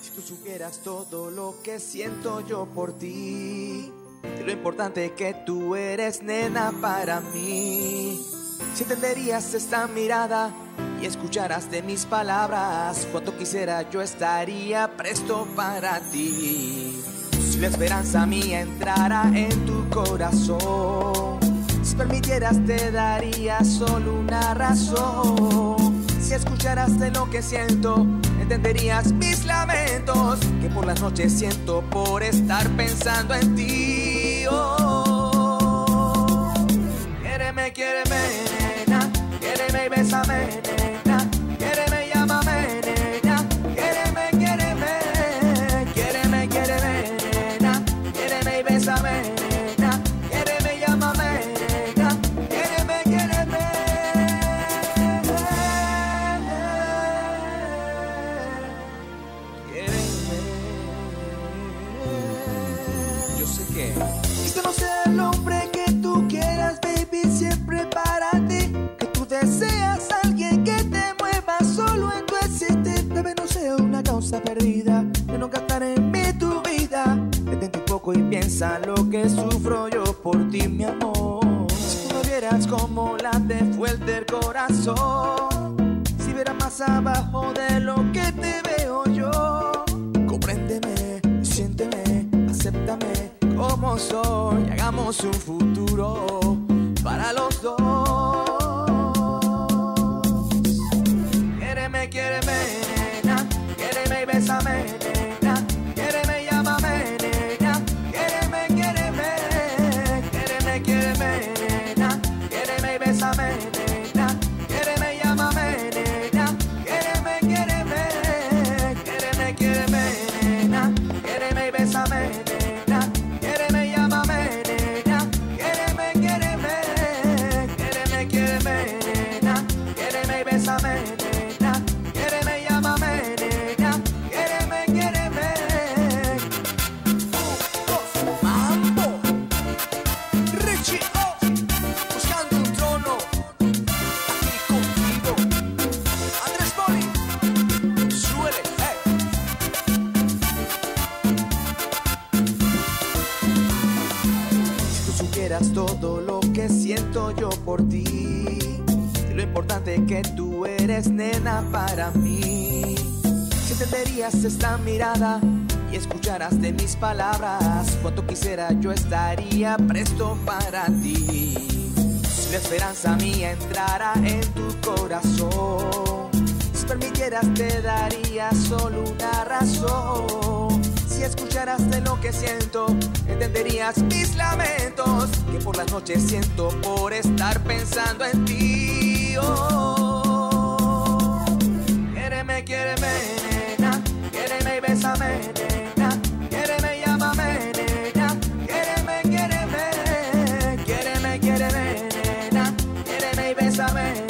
Si tú supieras todo lo que siento yo por ti, de lo importante que tú eres, nena, para mí. Si entenderías esta mirada y escucharas de mis palabras, cuanto quisiera yo estaría presto para ti. Si la esperanza mía entrara en tu corazón, si permitieras te daría solo una razón. Si escucharas de lo que siento, entenderías mis lamentos, que por las noches siento por estar pensando en ti. Oh, quiéreme, nena, quiéreme y bésame, nena, quiéreme, llámame, nena, quiéreme, quiéreme, nena, quiéreme y bésame, nena, quiéreme, llámame, nena, quiéreme, yo sé que este no sea el hombre que tú quieras, baby, siempre para ti. Que tú deseas a alguien que te mueva solo en tu existir. Bebé, no sea una causa perdida, de no gastar en mí tu vida. Detente un poco y piensa lo que sufro yo por ti, mi amor. Si tú no vieras cómo late fuerte el corazón, si vieras más abajo de lo que te veo yo, compréndeme, siénteme, acéptame como soy, y hagamos un futuro para los dos. Quiéreme, nena, quiéreme y bésame, nena, quiéreme, llámame, nena, quiéreme, nena, quiéreme y bésame, nena, quiéreme, llámame, nena, quiéreme, nena, quiéreme y bésame, nena, quiéreme, llámame, nena, quiéreme, nena, quiéreme y bésame, nena, quiéreme, llámame, nena, quiéreme. Mambo, Richie O, buscando un trono, aquí contigo, Andrés Poli, súbele, Si tú supieras todo lo que siento yo por ti, de lo importante que tú eres, nena, para mí. Si entenderías esta mirada y escucharas de mis palabras, cuanto quisiera yo estaría presto para ti. Si la esperanza mía entrara en tu corazón, si permitieras te daría solo una razón. Si escucharas de lo que siento, entenderías mis lamentos, que por las noches siento por estar pensando en ti. Oh, quiéreme, nena, quiéreme y bésame, nena, quiéreme, llámame, nena, quiéreme, nena, quiéreme y bésame.